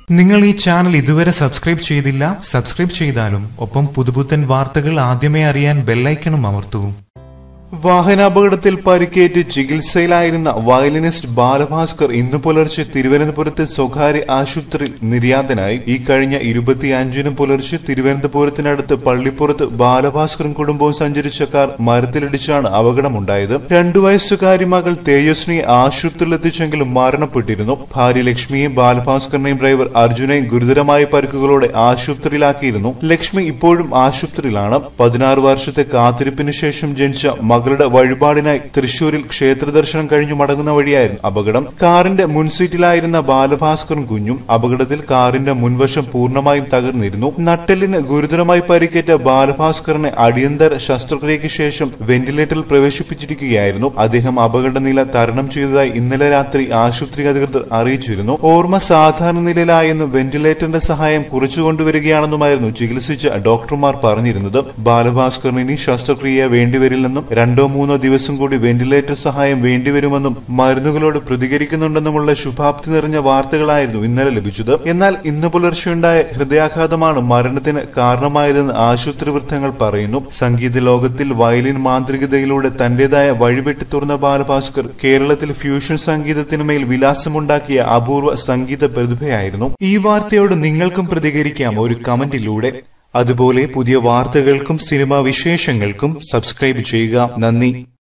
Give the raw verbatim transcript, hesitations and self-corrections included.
നിങ്ങൾ ഈ ചാനൽ ഇതുവരെ സബ്സ്ക്രൈബ് ചെയ്തില്ല, സബ്സ്ക്രൈബ് ചെയ്താലും ഒപ്പം പുതുപുത്തൻ വാർത്തകൾ ആദ്യമേ അറിയാൻ ബെല്ലൈക്കണും അമർത്തൂ. വാഹനാപകടത്തിൽ പരിക്കേറ്റ് ചികിത്സയിലായിരുന്ന വയലിനിസ്റ്റ് ബാലഭാസ്കർ ഇന്നു പുലർച്ചെ തിരുവനന്തപുരത്തെ സ്വകാര്യ ആശുപത്രിയിൽ നിര്യാതനായി. ഈ കഴിഞ്ഞ ഇരുപത്തിയഞ്ചിന് പുലർച്ചെ തിരുവനന്തപുരത്തിനടുത്ത് പള്ളിപ്പുറത്ത് ബാലഭാസ്കറും കുടുംബവും സഞ്ചരിച്ച കാർ മരത്തിലിടിച്ചാണ് അപകടമുണ്ടായത്. രണ്ടു വയസ്സുകാരി മകൾ തേജസ്വിനിയെ ആശുപത്രിയിലെത്തിച്ചെങ്കിലും മരണപ്പെട്ടിരുന്നു. ഭാര്യ ലക്ഷ്മിയെയും ബാലഭാസ്കറിനെയും ഡ്രൈവർ അർജുനെയും ഗുരുതരമായ പരിക്കുകളോടെ ആശുപത്രിയിലാക്കിയിരുന്നു. ലക്ഷ്മി ഇപ്പോഴും ആശുപത്രിയിലാണ്. പതിനാറ് വർഷത്തെ കാത്തിരിപ്പിന് ശേഷം ജനിച്ച മകളുടെ വഴിപാടിനായി തൃശൂരിൽ ക്ഷേത്ര ദർശനം കഴിഞ്ഞു മടങ്ങുന്ന വഴിയായിരുന്നു അപകടം. കാറിന്റെ മുൻസീറ്റിലായിരുന്ന ബാലഭാസ്കറും കുഞ്ഞും. അപകടത്തിൽ കാറിന്റെ മുൻവശം പൂർണ്ണമായും തകർന്നിരുന്നു. നട്ടെല്ലിന് ഗുരുതരമായി പരിക്കേറ്റ ബാലഭാസ്കറിനെ അടിയന്തര ശസ്ത്രക്രിയയ്ക്ക് ശേഷം വെന്റിലേറ്ററിൽ പ്രവേശിപ്പിച്ചിരിക്കുകയായിരുന്നു. അദ്ദേഹം അപകടനില തരണം ചെയ്തതായി ഇന്നലെ രാത്രി ആശുപത്രി അധികൃതർ അറിയിച്ചിരുന്നു. ഓർമ്മ സാധാരണ നിലയിലായെന്നും വെന്റിലേറ്ററിന്റെ സഹായം കുറച്ചുകൊണ്ടുവരികയാണെന്നുമായിരുന്നു ചികിത്സിച്ച ഡോക്ടർമാർ പറഞ്ഞിരുന്നത്. ബാലഭാസ്കറിന് ഇനി ശസ്ത്രക്രിയ വേണ്ടിവരില്ലെന്നും രണ്ടോ മൂന്നോ ദിവസം കൂടി വെന്റിലേറ്റർ സഹായം വേണ്ടിവരുമെന്നും മരുന്നുകളോട് പ്രതികരിക്കുന്നുണ്ടെന്നുമുള്ള ശുഭാപ്തി നിറഞ്ഞ വാർത്തകളായിരുന്നു ഇന്നലെ ലഭിച്ചത്. എന്നാൽ ഇന്ന് പുലർച്ചെയുണ്ടായ ഹൃദയാഘാതമാണ് മരണത്തിന് കാരണമായതെന്ന് ആശുപത്രി വൃത്തങ്ങൾ പറയുന്നു. സംഗീത ലോകത്തിൽ വയലിൻ മാന്ത്രികതയിലൂടെ തന്റേതായ വഴിവെട്ടി തുറന്ന ബാലഭാസ്കർ കേരളത്തിൽ ഫ്യൂഷൻ സംഗീതത്തിനുമേൽ വിലാസമുണ്ടാക്കിയ അപൂർവ സംഗീത പ്രതിഭയായിരുന്നു. ഈ വാർത്തയോട് നിങ്ങൾക്കും പ്രതികരിക്കാം ഒരു കമന്റിലൂടെ. അതുപോലെ പുതിയ വാർത്തകൾക്കും സിനിമാ വിശേഷങ്ങൾക്കും സബ്സ്ക്രൈബ് ചെയ്യുക. നന്ദി.